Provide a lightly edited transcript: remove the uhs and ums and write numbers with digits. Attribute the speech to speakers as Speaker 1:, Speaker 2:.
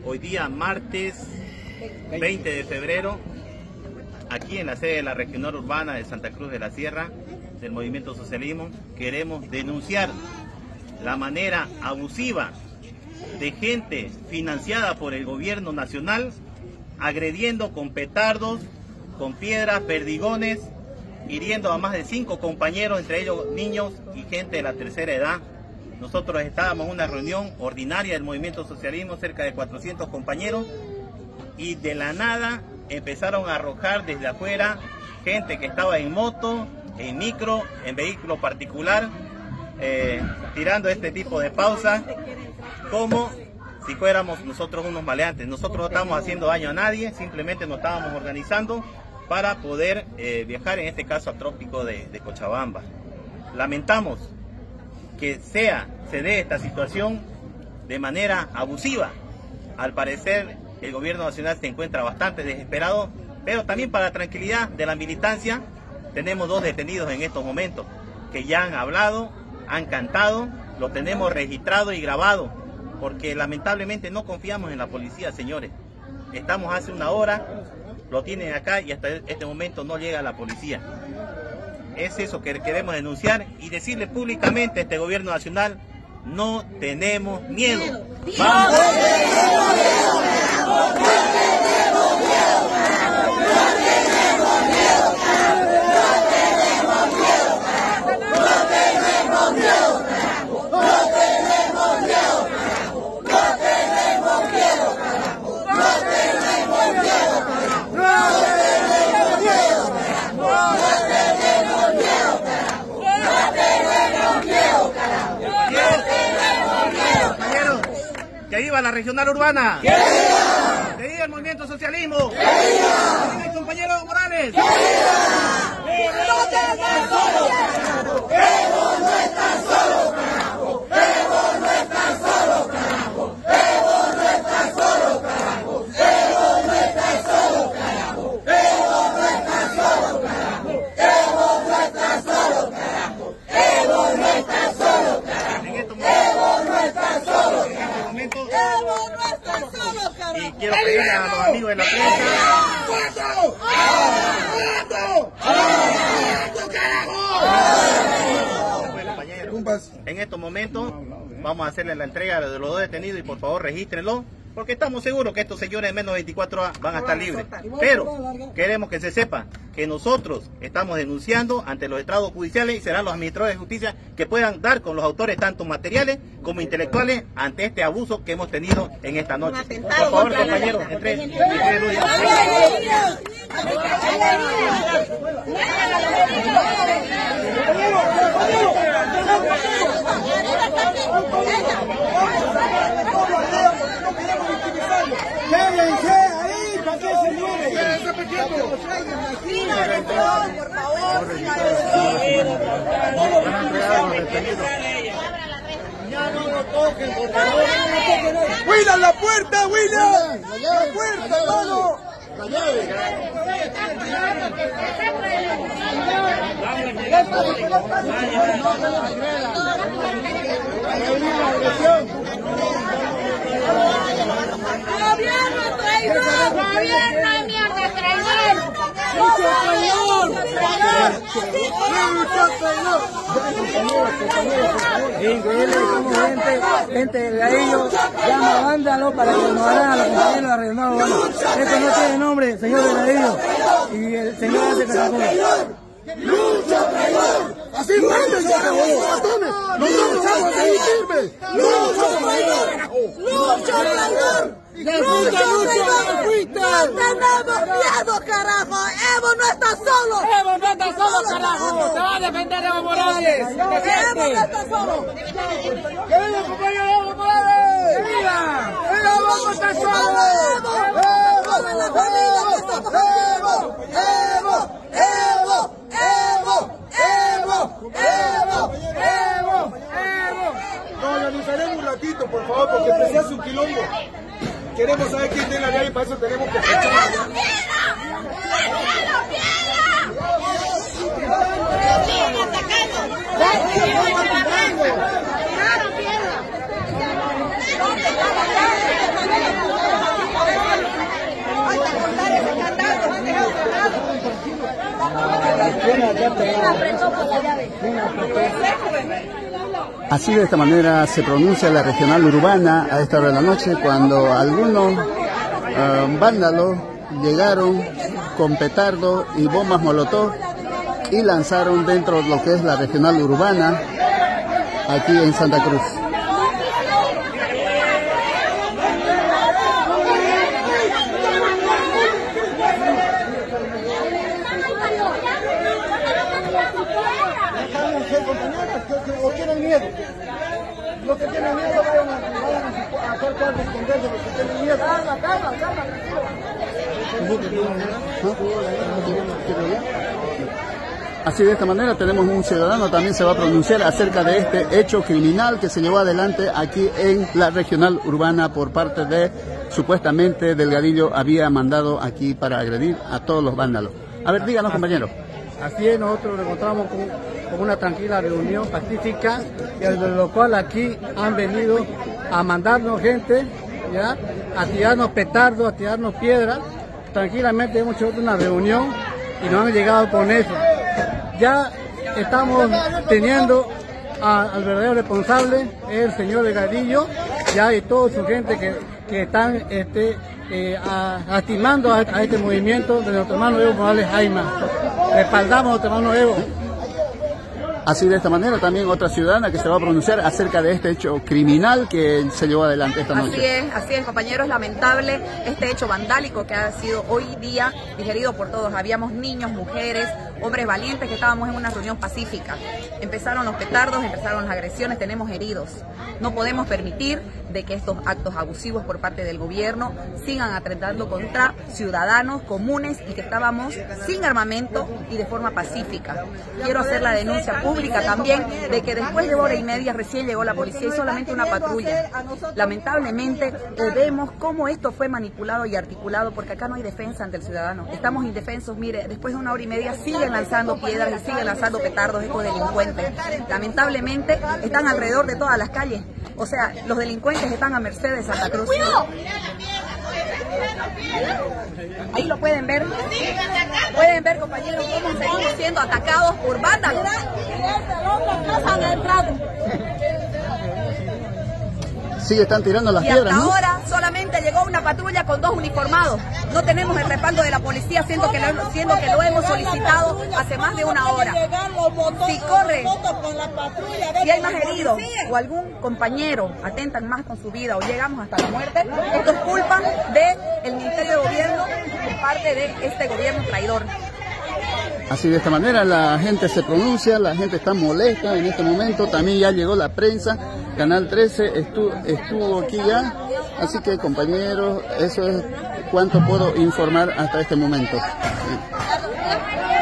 Speaker 1: Hoy día, martes 20 de febrero, aquí en la sede de la Regional Urbana de Santa Cruz de la Sierra, del Movimiento Socialismo, queremos denunciar la manera abusiva de gente financiada por el gobierno nacional, agrediendo con petardos, con piedras, perdigones, hiriendo a más de 5 compañeros, entre ellos niños y gente de la tercera edad. Nosotros estábamos en una reunión ordinaria del Movimiento Socialismo, cerca de 400 compañeros, y de la nada empezaron a arrojar desde afuera gente que estaba en moto, en micro, en vehículo particular, tirando este tipo de pausas, como si fuéramos nosotros unos maleantes. Nosotros no estamos haciendo daño a nadie, simplemente nos estábamos organizando para poder viajar, en este caso, al trópico de Cochabamba. Lamentamos que se dé esta situación de manera abusiva. Al parecer el gobierno nacional se encuentra bastante desesperado, pero también para la tranquilidad de la militancia tenemos 2 detenidos en estos momentos que ya han hablado, han cantado, lo tenemos registrado y grabado, porque lamentablemente no confiamos en la policía, señores. Estamos hace una hora, lo tienen acá y hasta este momento no llega la policía. Es eso que queremos denunciar y decirle públicamente a este gobierno nacional: no tenemos miedo. ¡Vamos! ¡Que viva la Regional Urbana! ¡Que viva! ¡Que viva el Movimiento Socialismo! ¡Que viva! ¡Que viva el compañero Evo Morales! ¡Que viva! ¡No te estás solo, carajo! ¡Evo no está solo, carajo! ¡Evo no está solo, carajo! ¡Evo no está solo, carajo! ¡Evo no está solo, carajo! ¡Evo no está solo, carajo! ¡Evo no está solo, carajo! ¡Evo no está solo, carajo! ¡Evo no está solo, carajo!
Speaker 2: Evo no está solo, carajo.
Speaker 1: Y quiero pedirle a los amigos de la prensa. En estos momentos vamos a hacerle la entrega de los 2 detenidos y por favor regístrenlo, porque estamos seguros que estos señores en menos de 24 horas van a estar libres. Pero queremos que se sepa que nosotros estamos denunciando ante los estrados judiciales y serán los administradores de justicia que puedan dar con los autores tanto materiales como intelectuales ante este abuso que hemos tenido en esta noche. Por favor, compañeros, entre
Speaker 3: ¡Quédense ahí! ¿Para qué, señores? ¡Quédense pequeños!
Speaker 2: Por favor,
Speaker 3: ¡Ya no lo toquen, por favor! ¡William, la puerta, William! ¡La puerta, hermano! ¡La llave!
Speaker 2: ¡Gobierno traidor! ¡Gobierno de mierda traidor!
Speaker 4: Increíble como gente de ellos llama vándalo para que nos hagan a los compañeros de la Regional Urbana. Esto no tiene nombre, señor Veladillo, y el señor hace Caracol.
Speaker 3: ¡Lucha, traidor! ¡Así manden, carajo, los ratones! ¡Nosotros vamos a seguir firmes! ¡Lucha, traidor!
Speaker 2: ¡Lucha, traidor! ¡Lucha, fuiste! ¡No tenemos miedo, carajo! ¡Evo no está solo!
Speaker 4: ¡Evo no está solo, carajo! ¡Se va a defender Evo Morales!
Speaker 2: ¡Evo no está solo!
Speaker 4: ¡Que viva el compañero Evo Morales! ¡Que viva! ¡Evo no está solo!
Speaker 2: ¡Evo! ¡En la familia que estamos aquí! ¡Evo! ¡Evo! ¡Evo! ¡Evo! ¡Evo!
Speaker 4: ¡Evo! ¡Evo!
Speaker 3: Nos organizaremos un ratito, por favor, porque se hace un quilombo. Queremos saber quién tiene la llave y para eso tenemos que escuchar.
Speaker 2: ¡Déjalo, piedra! ¡Déjalo, piedra! ¡Siguen atacando! ¡Siguen atacando! ¡Tiraron piedra!
Speaker 5: Así de esta manera se pronuncia la regional urbana a esta hora de la noche, cuando algunos vándalos llegaron con petardos y bombas molotov y lanzaron dentro de lo que es la regional urbana aquí en Santa Cruz.
Speaker 3: ¿O tienen miedo? Los que tienen miedo vayan a hacer parte de esconderse, los que tienen miedo.
Speaker 5: Así de esta manera tenemos un ciudadano, también se va a pronunciar acerca de este hecho criminal que se llevó adelante aquí en la regional urbana por parte de, supuestamente, Delgadillo había mandado aquí para agredir a todos los vándalos. A ver, díganos, compañero.
Speaker 4: Así es, nosotros nos encontramos con una tranquila reunión pacífica, de lo cual aquí han venido a mandarnos gente, ¿ya?, a tirarnos petardos, a tirarnos piedras. Tranquilamente hemos hecho una reunión y nos han llegado con eso. Ya estamos teniendo al verdadero responsable, el señor Delgadillo, ya, y toda su gente que están lastimando a este movimiento de nuestro hermano Evo Morales Jaime. Respaldamos a nuestro hermano Evo.
Speaker 5: Así de esta manera también otra ciudadana que se va a pronunciar acerca de este hecho criminal que se llevó adelante esta noche.
Speaker 6: Así es, compañeros, lamentable este hecho vandálico que ha sido hoy día digerido por todos. Habíamos niños, mujeres, hombres valientes que estábamos en una reunión pacífica. Empezaron los petardos, empezaron las agresiones, tenemos heridos. No podemos permitir de que estos actos abusivos por parte del gobierno sigan atentando contra ciudadanos comunes y que estábamos sin armamento y de forma pacífica. Quiero hacer la denuncia pública también de que después de hora y media recién llegó la policía y solamente una patrulla. Lamentablemente vemos cómo esto fue manipulado y articulado, porque acá no hay defensa ante el ciudadano. Estamos indefensos. Mire, después de una hora y media siguen lanzando piedras y siguen lanzando petardos estos delincuentes. Lamentablemente están alrededor de todas las calles. O sea, los delincuentes están a merced de Santa Cruz. Ahí lo pueden ver. Pueden ver, compañeros, cómo seguimos siendo atacados por vándalos.
Speaker 5: Sí, están tirando las piedras,
Speaker 6: hasta
Speaker 5: ¿no?
Speaker 6: ahora solamente llegó una patrulla con 2 uniformados. No tenemos el respaldo de la policía, siendo que lo hemos solicitado hace más de una hora. Si corre, si hay más heridos o algún compañero atentan más con su vida o llegamos hasta la muerte, esto es culpa del Ministerio de Gobierno por parte de este gobierno traidor.
Speaker 5: Así de esta manera la gente se pronuncia, la gente está molesta en este momento, también ya llegó la prensa, Canal 13 estuvo aquí ya, así que compañeros, eso es cuanto puedo informar hasta este momento. Sí.